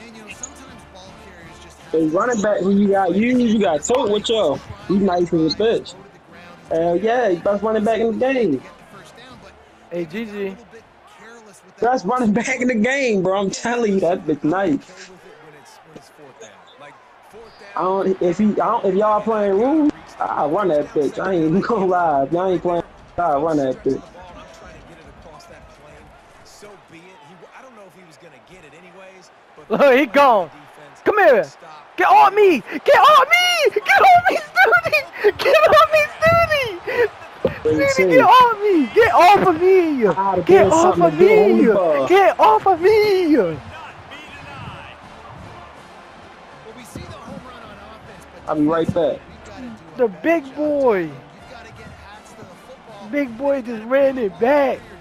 The running back who you got told with yo. He's nice as a bitch. Hell yeah, he's best running back in the game. Hey, Gigi. Best running back in the game, bro. I'm telling you, that bitch nice. If y'all playing rules, I run that bitch. I ain't gonna lie. If y'all ain't playing, I run that bitch. Look, he gone. Come here. Get on me. Get on me. Get on me, Snoody. Get on me, Snoody. Wait, Snoody, get see, on me. Get off of me. I Get did off something of to do on the me. ball. Get off of me. I'll be right back. The big boy. Big boy just ran it back.